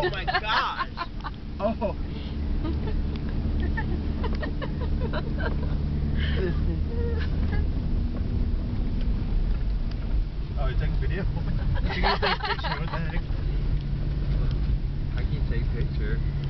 Oh my gosh. Oh. Oh, you're taking video? You're gonna take a picture, what the heck? I can take a picture.